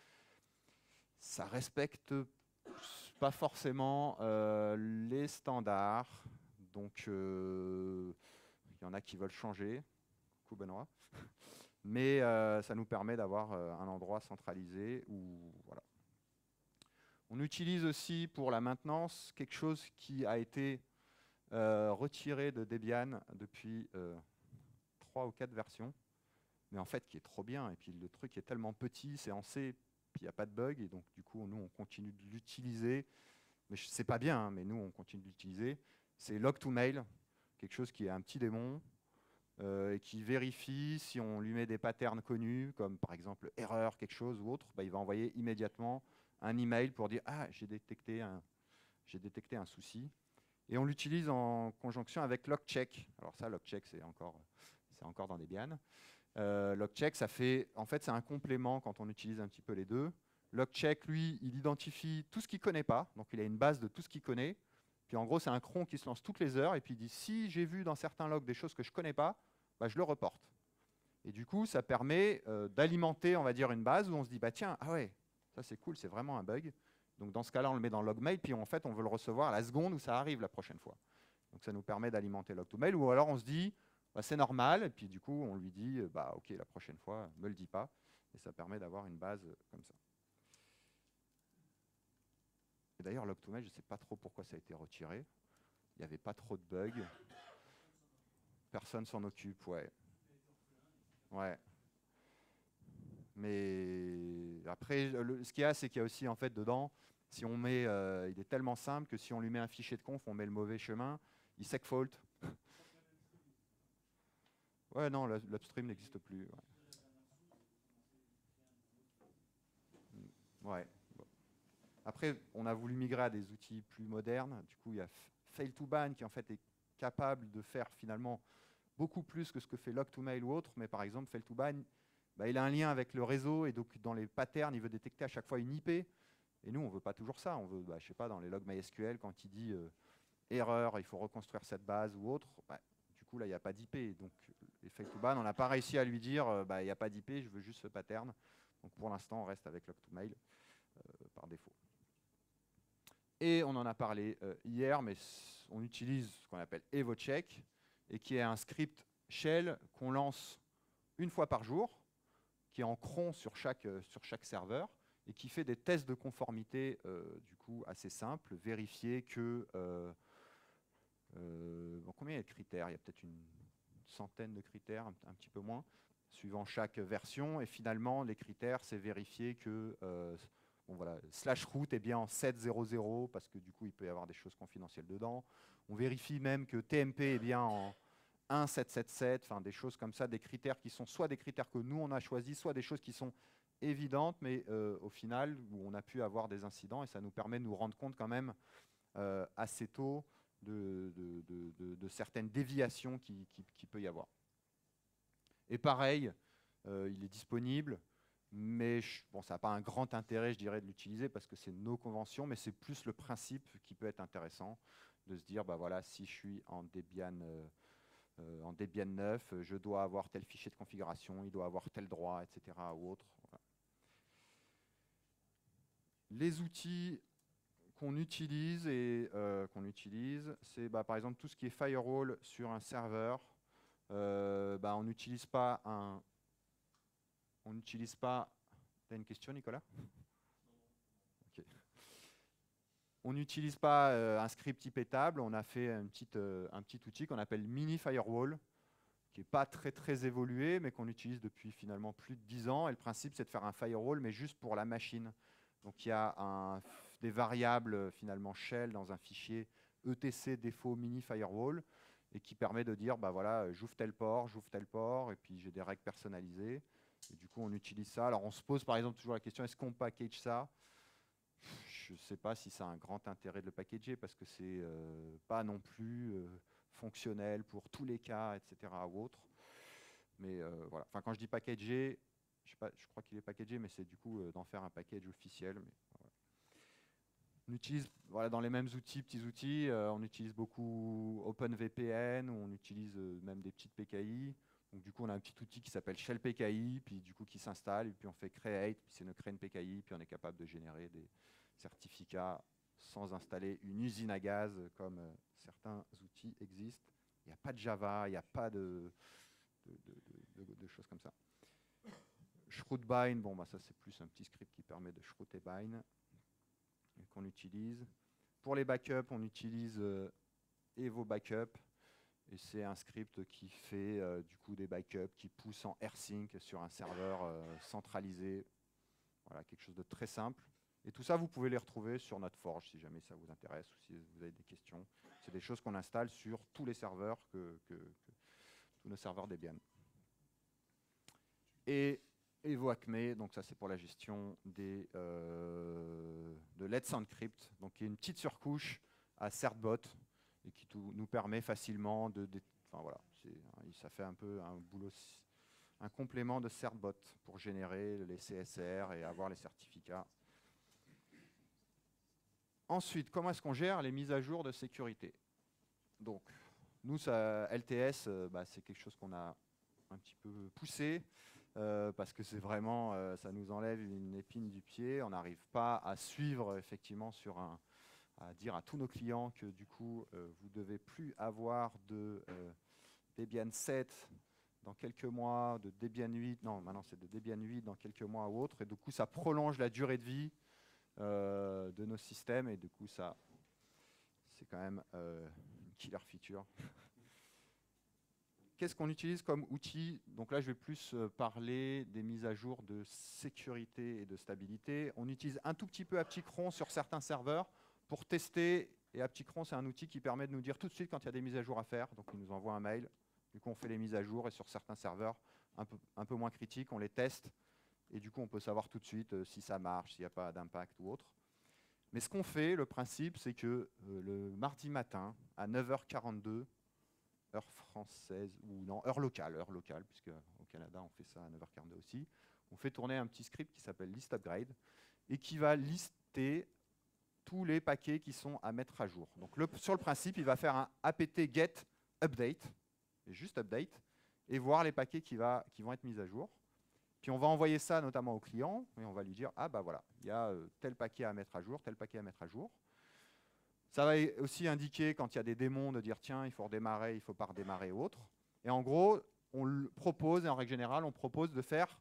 Ça respecte pas forcément les standards. Donc, il y en a qui veulent changer. Coucou Benoît. Mais ça nous permet d'avoir un endroit centralisé où, voilà. On utilise aussi pour la maintenance quelque chose qui a été retiré de Debian depuis 3 ou 4 versions, mais en fait qui est trop bien. Et puis le truc est tellement petit, c'est en C, puis il n'y a pas de bug, et donc du coup nous on continue de l'utiliser. Mais c'est pas bien, hein, mais nous on continue de l'utiliser. C'est log2mail, quelque chose qui est un petit démon, et qui vérifie si on lui met des patterns connus, comme par exemple erreur, quelque chose ou autre, bah, il va envoyer immédiatement un email pour dire « Ah, j'ai détecté un souci ». Et on l'utilise en conjonction avec logcheck. Alors ça, logcheck, c'est encore dans Debian. Logcheck, en fait, c'est un complément quand on utilise un petit peu les deux. Logcheck, lui, il identifie tout ce qu'il ne connaît pas. Donc il a une base de tout ce qu'il connaît. Puis en gros, c'est un cron qui se lance toutes les heures et puis il dit si j'ai vu dans certains logs des choses que je ne connais pas, bah, je le reporte. Et du coup, ça permet d'alimenter, on va dire, une base où on se dit bah tiens, ah ouais, ça c'est cool, c'est vraiment un bug. Donc dans ce cas-là, on le met dans logmail, puis en fait, on veut le recevoir à la seconde où ça arrive la prochaine fois. Donc ça nous permet d'alimenter log2mail, ou alors on se dit bah, c'est normal, et puis du coup, on lui dit bah ok, la prochaine fois, ne me le dis pas. Et ça permet d'avoir une base comme ça. Et d'ailleurs, log2mail, je ne sais pas trop pourquoi ça a été retiré. Il n'y avait pas trop de bugs. Personne s'en occupe, ouais. Ouais. Mais après, ce qu'il y a, c'est qu'il y a aussi en fait dedans, si on met, il est tellement simple que si on lui met un fichier de conf, on met le mauvais chemin, il segfault. Ouais, non, l'upstream n'existe plus. Ouais. Ouais. Bon. Après, on a voulu migrer à des outils plus modernes. Du coup, il y a fail2ban qui en fait est capable de faire finalement beaucoup plus que ce que fait log2mail ou autre. Mais par exemple, fail2ban, bah, il a un lien avec le réseau et donc dans les patterns, il veut détecter à chaque fois une IP. Et nous, on ne veut pas toujours ça. On veut, bah, je sais pas, dans les logs MySQL, quand il dit erreur, il faut reconstruire cette base ou autre, bah, du coup, là, il n'y a pas d'IP. Donc, les fail2ban, on n'a pas réussi à lui dire bah, il n'y a pas d'IP, je veux juste ce pattern. Donc, pour l'instant, on reste avec log2mail par défaut. Et on en a parlé hier, mais on utilise ce qu'on appelle EvoCheck, et qui est un script shell qu'on lance une fois par jour, qui est en cron sur chaque serveur et qui fait des tests de conformité du coup assez simples, vérifier que bon, combien il y a de critères? Il y a peut-être une centaine de critères, un petit peu moins, suivant chaque version. Et finalement, les critères, c'est vérifier que bon, voilà, /root est bien en 7.0.0 parce que du coup, il peut y avoir des choses confidentielles dedans. On vérifie même que TMP est bien en 1.7.7.7, enfin des choses comme ça, des critères qui sont soit des critères que nous on a choisis, soit des choses qui sont évidentes, mais au final où on a pu avoir des incidents et ça nous permet de nous rendre compte quand même assez tôt de certaines déviations qui peut y avoir. Et pareil, il est disponible, mais bon, ça n'a pas un grand intérêt, je dirais, de l'utiliser parce que c'est nos conventions, mais c'est plus le principe qui peut être intéressant de se dire, bah voilà, si je suis en Debian 9, je dois avoir tel fichier de configuration, il doit avoir tel droit, etc. ou autre. Voilà. Les outils qu'on utilise, c'est par exemple tout ce qui est firewall sur un serveur. On n'utilise pas un... T'as une question, Nicolas? Okay. On n'utilise pas un script type étable, on a fait un petit outil qu'on appelle Mini Firewall, qui n'est pas très évolué, mais qu'on utilise depuis finalement plus de 10 ans. Et le principe, c'est de faire un firewall, mais juste pour la machine. Donc il y a des variables finalement shell dans un fichier etc défaut mini firewall, et qui permet de dire, bah voilà, j'ouvre tel port, et puis j'ai des règles personnalisées. Et du coup, on utilise ça. Alors on se pose par exemple toujours la question, est-ce qu'on package ça? Je ne sais pas si ça a un grand intérêt de le packager, parce que c'est pas non plus fonctionnel pour tous les cas, etc. ou autres. Mais voilà. Enfin, quand je dis packager, je crois qu'il est packagé, mais c'est du coup d'en faire un package officiel. Mais, voilà. On utilise dans les mêmes outils, petits outils, on utilise beaucoup OpenVPN, ou on utilise même des petites PKI. Donc du coup, on a un petit outil qui s'appelle Shell PKI, puis du coup qui s'installe, et puis on fait create, puis c'est create une PKI, puis on est capable de générer des certificats sans installer une usine à gaz comme certains outils existent. Il n'y a pas de Java, il n'y a pas de choses comme ça. Shroudbind, bon, ça c'est plus un petit script qui permet de shroud et bind qu'on utilise. Pour les backups, on utilise Evo Backup, et c'est un script qui fait du coup des backups qui poussent en rsync sur un serveur centralisé. Voilà, quelque chose de très simple. Et tout ça, vous pouvez les retrouver sur notre forge si jamais ça vous intéresse ou si vous avez des questions. C'est des choses qu'on installe sur tous les serveurs, tous nos serveurs Debian. Et Evo Acme, donc ça c'est pour la gestion de Let's Encrypt, donc qui est une petite surcouche à Certbot et qui nous permet facilement enfin voilà, ça fait un peu un boulot, un complément de Certbot pour générer les CSR et avoir les certificats. Ensuite, comment est-ce qu'on gère les mises à jour de sécurité? Donc, nous, LTS, c'est quelque chose qu'on a un petit peu poussé, parce que c'est vraiment, ça nous enlève une épine du pied. On n'arrive pas à suivre effectivement à dire à tous nos clients que du coup, vous devez plus avoir de Debian 7 dans quelques mois, de Debian 8, non, maintenant c'est de Debian 8 dans quelques mois ou autre, et du coup, ça prolonge la durée de vie de nos systèmes, et du coup, ça, c'est quand même une killer feature. Qu'est-ce qu'on utilise comme outil? Donc là, je vais plus parler des mises à jour de sécurité et de stabilité. On utilise un tout petit peu AppTicron sur certains serveurs pour tester. Et AppTicron, c'est un outil qui permet de nous dire tout de suite quand il y a des mises à jour à faire. Donc, il nous envoie un mail. Du coup, on fait les mises à jour. Et sur certains serveurs un peu moins critiques, on les teste. Et du coup, on peut savoir tout de suite si ça marche, s'il n'y a pas d'impact ou autre. Mais ce qu'on fait, le principe, c'est que le mardi matin, à 9h42, heure française, ou non, heure locale, puisque au Canada, on fait ça à 9h42 aussi. On fait tourner un petit script qui s'appelle list upgrade et qui va lister tous les paquets qui sont à mettre à jour. Donc sur le principe, il va faire un apt get update, et juste update, et voir les paquets qui vont être mis à jour. Puis on va envoyer ça notamment au client, et on va lui dire, ah bah voilà, il y a tel paquet à mettre à jour, tel paquet à mettre à jour. Ça va aussi indiquer quand il y a des démons de dire tiens, il faut redémarrer, il ne faut pas redémarrer ou autre. Et en gros, on le propose, et en règle générale, on propose de faire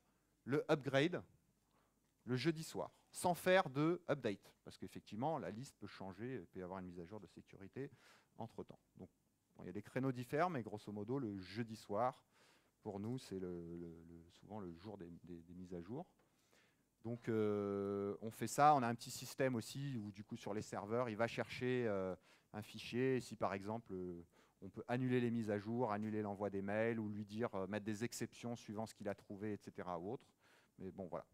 le upgrade le jeudi soir, sans faire de update, parce qu'effectivement, la liste peut changer, il peut y avoir une mise à jour de sécurité entre-temps. Donc, bon, il y a des créneaux différents, mais grosso modo, le jeudi soir, pour nous, c'est souvent le jour des mises à jour. Donc, on fait ça. On a un petit système aussi où, du coup, sur les serveurs, il va chercher un fichier. Et si, par exemple, on peut annuler les mises à jour, annuler l'envoi des mails, ou lui dire mettre des exceptions suivant ce qu'il a trouvé, etc. ou autre. Mais bon, voilà.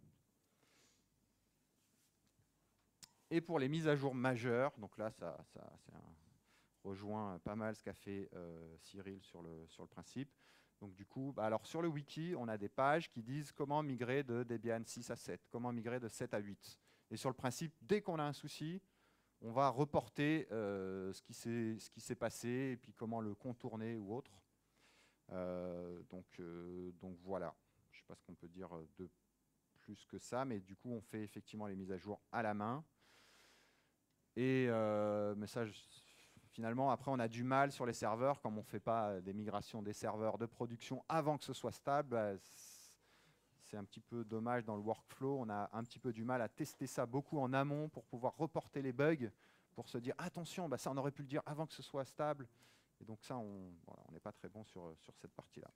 Et pour les mises à jour majeures, donc là, ça rejoint pas mal ce qu'a fait Cyril sur le principe. Donc du coup, alors sur le wiki, on a des pages qui disent comment migrer de Debian 6 à 7, comment migrer de 7 à 8. Et sur le principe, dès qu'on a un souci, on va reporter ce qui s'est passé et puis comment le contourner ou autre. Donc voilà, je ne sais pas ce qu'on peut dire de plus que ça, mais du coup, on fait effectivement les mises à jour à la main. Et mais ça, finalement, après, on a du mal sur les serveurs, comme on ne fait pas des migrations des serveurs de production avant que ce soit stable. C'est un petit peu dommage dans le workflow. On a un petit peu du mal à tester ça beaucoup en amont pour pouvoir reporter les bugs, pour se dire attention, ça on aurait pu le dire avant que ce soit stable. Et donc ça, on n'est pas très bon sur cette partie-là.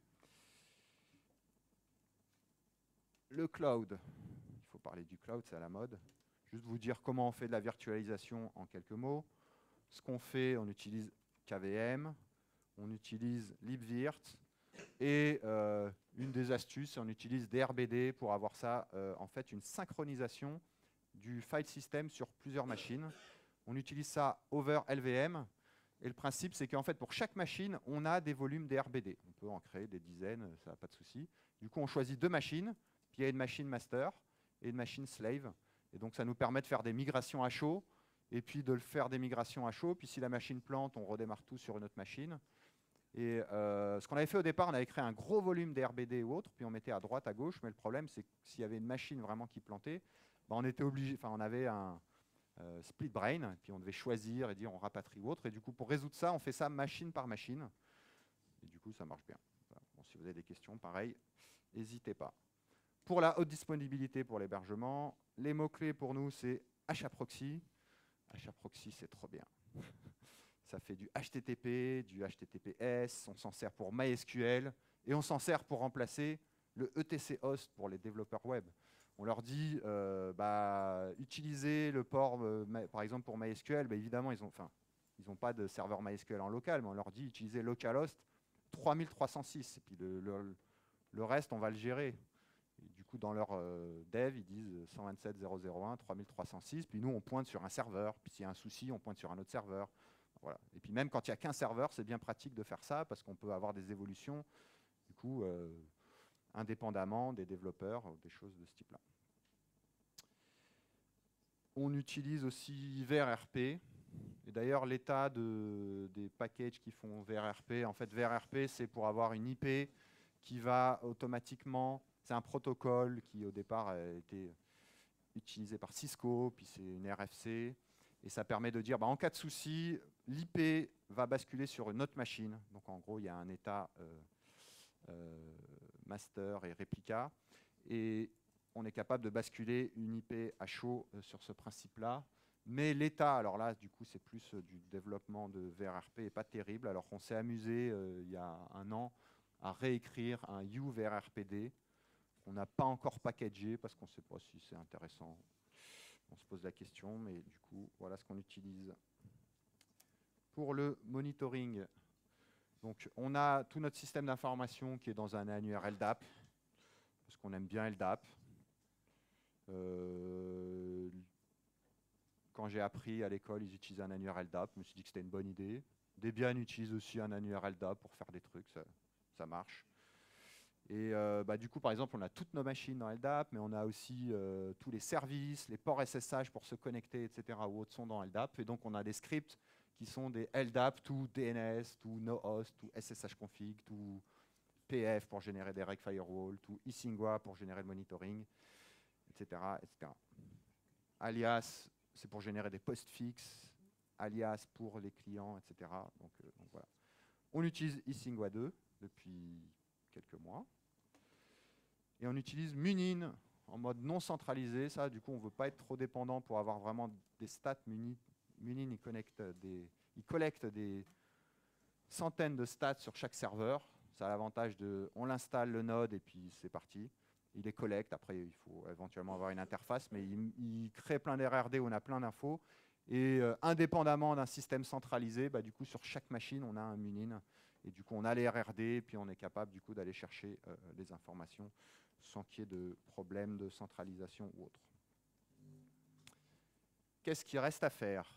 Le cloud. Il faut parler du cloud, c'est à la mode. Juste vous dire comment on fait de la virtualisation en quelques mots. Ce qu'on fait, on utilise KVM, on utilise libvirt, et une des astuces, on utilise DRBD pour avoir ça, en fait, une synchronisation du file system sur plusieurs machines. On utilise ça over LVM, et le principe, c'est qu'en fait, pour chaque machine, on a des volumes DRBD. On peut en créer des dizaines, ça n'a pas de souci. Du coup, on choisit deux machines, puis il y a une machine master et une machine slave. Et donc, ça nous permet de faire des migrations à chaud, et puis de faire des migrations à chaud. Puis si la machine plante, on redémarre tout sur une autre machine. Et ce qu'on avait fait au départ, on avait créé un gros volume d'RBD ou autre, puis on mettait à droite, à gauche. Mais le problème, c'est que s'il y avait une machine vraiment qui plantait, on était obligé, enfin, on avait un split brain, puis on devait choisir et dire on rapatrie ou autre. Et du coup, pour résoudre ça, on fait ça machine par machine. Et du coup, ça marche bien. Voilà. Bon, si vous avez des questions, pareil, n'hésitez pas. Pour la haute disponibilité pour l'hébergement, les mots-clés pour nous, c'est HAProxy. HAProxy, c'est trop bien. Ça fait du HTTP, du HTTPS, on s'en sert pour MySQL, et on s'en sert pour remplacer le ETC host pour les développeurs web. On leur dit, utilisez le port, par exemple pour MySQL, évidemment, ils n'ont pas de serveur MySQL en local, mais on leur dit, utilisez localhost 3306, et puis le reste, on va le gérer. Et du coup, dans leur dev, ils disent 127.0.0.1, 3306, puis nous, on pointe sur un serveur, puis s'il y a un souci, on pointe sur un autre serveur. Voilà. Et puis même quand il n'y a qu'un serveur, c'est bien pratique de faire ça, parce qu'on peut avoir des évolutions, du coup, indépendamment des développeurs, des choses de ce type-là. On utilise aussi VRRP, et d'ailleurs, l'état des packages qui font VRRP, en fait, VRRP, c'est pour avoir une IP qui va automatiquement... C'est un protocole qui, au départ, a été utilisé par Cisco, puis c'est une RFC, et ça permet de dire, en cas de souci, l'IP va basculer sur une autre machine. Donc, en gros, il y a un état master et réplica, et on est capable de basculer une IP à chaud sur ce principe-là. Mais l'état, alors là, du coup, c'est plus du développement de VRRP, et pas terrible. Alors qu'on s'est amusé, il y a un an, à réécrire un UVRRPD, on n'a pas encore packagé parce qu'on ne sait pas si c'est intéressant. On se pose la question, mais du coup, voilà ce qu'on utilise. Pour le monitoring, donc on a tout notre système d'information qui est dans un annuaire LDAP, parce qu'on aime bien LDAP. Quand j'ai appris à l'école, ils utilisaient un annuaire LDAP, je me suis dit que c'était une bonne idée. Debian utilise aussi un annuaire LDAP pour faire des trucs, ça marche. Et du coup, par exemple, on a toutes nos machines dans LDAP, mais on a aussi tous les services, les ports SSH pour se connecter, etc., ou autres sont dans LDAP. Et donc, on a des scripts qui sont des LDAP, tout DNS, tout nohost, tout SSH-config, tout PF pour générer des reg firewall, tout Isingua pour générer le monitoring, etc., etc. Alias, c'est pour générer des postfix, alias pour les clients, etc. Donc voilà. On utilise Isingua 2 depuis quelques mois. Et on utilise Munin en mode non centralisé. Ça, du coup, on ne veut pas être trop dépendant pour avoir vraiment des stats. Munin, il collecte des centaines de stats sur chaque serveur. Ça a l'avantage de, on l'installe le node et puis c'est parti. Il les collecte. Après, il faut éventuellement avoir une interface, mais il crée plein d'RRD où on a plein d'infos. Et indépendamment d'un système centralisé, du coup, sur chaque machine, on a un Munin. Et du coup, on a les RRD, puis on est capable du coup d'aller chercher les informations sans qu'il y ait de problème de centralisation ou autre. Qu'est-ce qui reste à faire?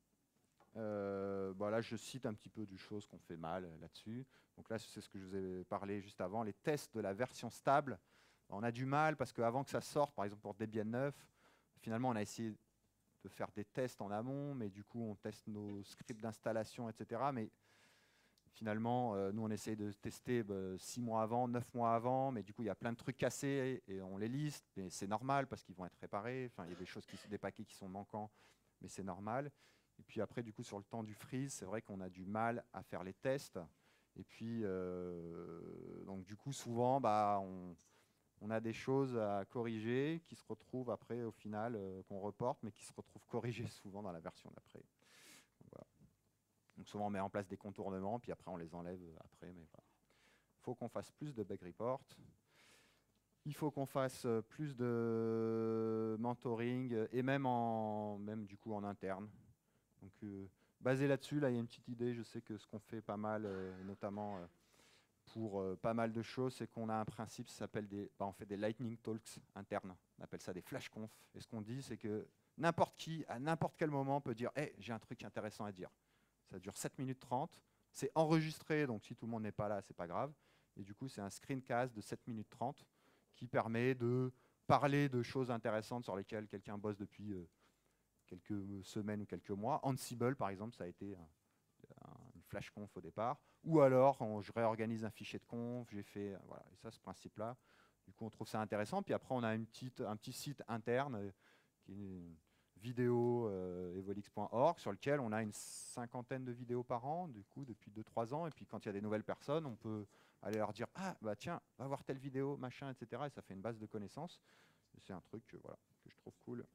Là, je cite un petit peu des choses qu'on fait mal là-dessus. Donc là, c'est ce que je vous ai parlé juste avant, les tests de la version stable. On a du mal parce qu'avant que ça sorte, par exemple pour Debian 9, finalement, on a essayé de faire des tests en amont, mais du coup, on teste nos scripts d'installation, etc. Mais finalement, nous, on essaye de tester 6 mois avant, 9 mois avant, mais du coup, il y a plein de trucs cassés et on les liste, mais c'est normal parce qu'ils vont être réparés. Enfin, il y a des choses, des paquets qui sont manquants, mais c'est normal. Et puis après, du coup, sur le temps du freeze, c'est vrai qu'on a du mal à faire les tests. Et puis, donc du coup, souvent, on a des choses à corriger qui se retrouvent après, au final, qu'on reporte, mais qui se retrouvent corrigées souvent dans la version d'après. Donc, voilà. Donc souvent, on met en place des contournements, puis après, on les enlève après. Mais voilà. Il faut qu'on fasse plus de bug report. Il faut qu'on fasse plus de mentoring, et même du coup en interne. Donc, basé là-dessus, là, il y a une petite idée. Je sais que ce qu'on fait pas mal, notamment pour pas mal de choses, c'est qu'on a un principe, ça s'appelle on fait des lightning talks internes. On appelle ça des flash conf. Et ce qu'on dit, c'est que n'importe qui, à n'importe quel moment, peut dire hey, j'ai un truc intéressant à dire. Ça dure 7 minutes 30. C'est enregistré, donc si tout le monde n'est pas là, c'est pas grave. Et du coup, c'est un screencast de 7 minutes 30 qui permet de parler de choses intéressantes sur lesquelles quelqu'un bosse depuis quelques semaines ou quelques mois. Ansible, par exemple, ça a été une flash conf au départ. Ou alors, je réorganise un fichier de conf, j'ai fait... voilà, et ça, ce principe-là, du coup, on trouve ça intéressant. Puis après, on a un petit site interne qui est vidéo evolix.org sur lequel on a une 50aine de vidéos par an, du coup, depuis 2-3 ans. Et puis, quand il y a des nouvelles personnes, on peut aller leur dire « Ah, bah tiens, va voir telle vidéo, machin, etc. » Et ça fait une base de connaissances. C'est un truc voilà, que je trouve cool.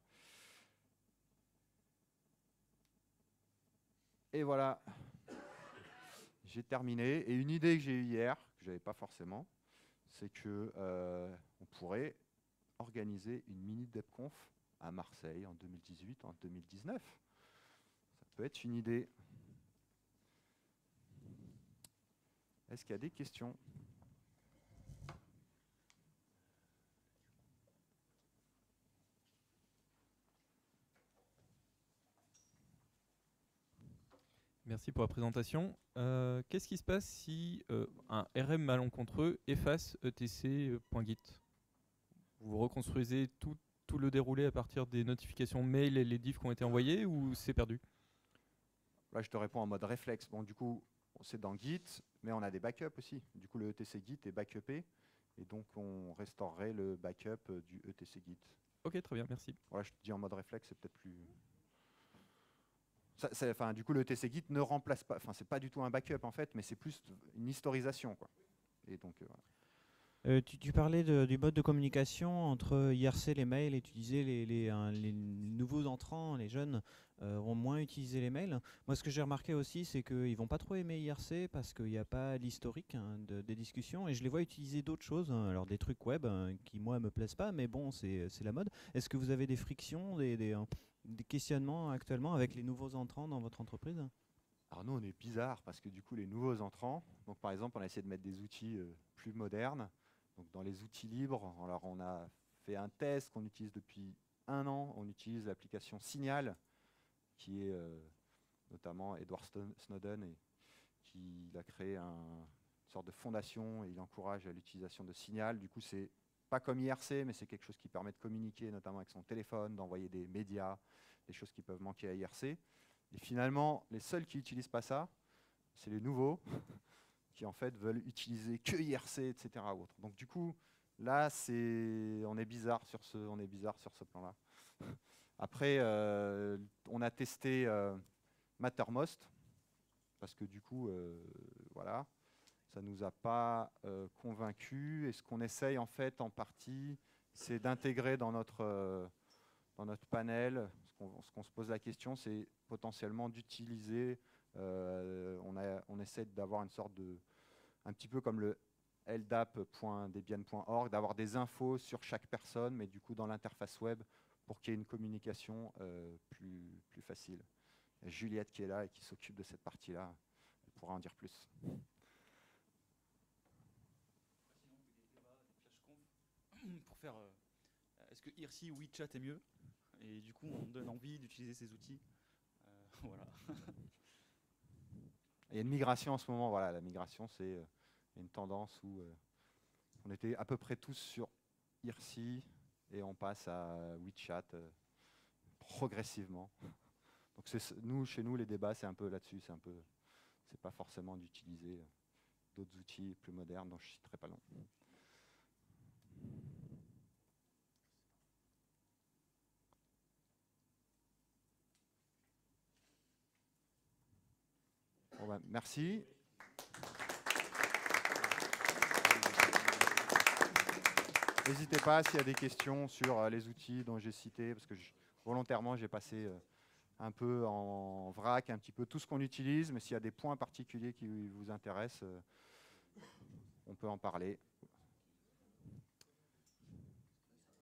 Et voilà, j'ai terminé. Et une idée que j'ai eue hier, que je n'avais pas forcément, c'est qu'on pourrait organiser une mini DebConf à Marseille en 2018, en 2019. Ça peut être une idée. Est-ce qu'il y a des questions ? Merci pour la présentation. Qu'est-ce qui se passe si un RM malencontreux efface etc.git? Vous reconstruisez tout le déroulé à partir des notifications mail et les diffs qui ont été envoyés ou c'est perdu? Là, je te réponds en mode réflexe. Bon, du coup, c'est dans Git, mais on a des backups aussi. Du coup, le etc Git est backupé, et donc on restaurerait le backup du etc Git. Ok, très bien, merci. Voilà, je te dis en mode réflexe, c'est peut-être plus... du coup, le etc Git ne remplace pas... Enfin, c'est pas du tout un backup, en fait, mais c'est plus une historisation, quoi. Et donc, voilà. Tu parlais du mode de communication entre IRC, les mails, et tu disais les nouveaux entrants, les jeunes, vont moins utiliser les mails. Moi, ce que j'ai remarqué aussi, c'est qu'ils ne vont pas trop aimer IRC parce qu'il n'y a pas l'historique des discussions, et je les vois utiliser d'autres choses, alors des trucs web qui, moi, me plaisent pas, mais bon, c'est la mode. Est-ce que vous avez des frictions, des questionnements actuellement avec les nouveaux entrants dans votre entreprise ? Alors nous, on est bizarre parce que du coup, les nouveaux entrants, donc par exemple, on a essayé de mettre des outils plus modernes. Donc dans les outils libres, alors on a fait un test qu'on utilise depuis 1 an. On utilise l'application Signal, qui est notamment Edward Snowden, et qui a créé une sorte de fondation, et il encourage l'utilisation de Signal. Du coup, c'est pas comme IRC, mais c'est quelque chose qui permet de communiquer notamment avec son téléphone, d'envoyer des médias, des choses qui peuvent manquer à IRC. Et finalement, les seuls qui n'utilisent pas ça, c'est les nouveaux, qui en fait veulent utiliser que IRC, etc. Donc du coup, là, on est bizarre sur ce plan-là. Après, on a testé Mattermost, parce que du coup, voilà. ça nous a pas convaincus. Et ce qu'on essaye en fait en partie, c'est d'intégrer dans notre panel, ce qu'on se pose la question, c'est potentiellement d'utiliser, on essaie d'avoir une sorte de, un petit peu comme le ldap.debian.org, d'avoir des infos sur chaque personne, mais du coup dans l'interface web, pour qu'il y ait une communication plus facile. Et Juliette qui est là et qui s'occupe de cette partie-là, elle pourra en dire plus. Pour faire est-ce que IRC ou WeChat est mieux, et du coup on donne envie d'utiliser ces outils. Voilà. Il y a une migration en ce moment, voilà, la migration c'est une tendance où on était à peu près tous sur IRC et on passe à WeChat progressivement. Donc chez nous les débats c'est un peu là-dessus, c'est pas forcément d'utiliser d'autres outils plus modernes dont je ne citerai pas le nom. Bon ben, merci. N'hésitez pas s'il y a des questions sur les outils dont j'ai cités, parce que volontairement j'ai passé un peu en vrac, un petit peu tout ce qu'on utilise, mais s'il y a des points particuliers qui vous intéressent, on peut en parler.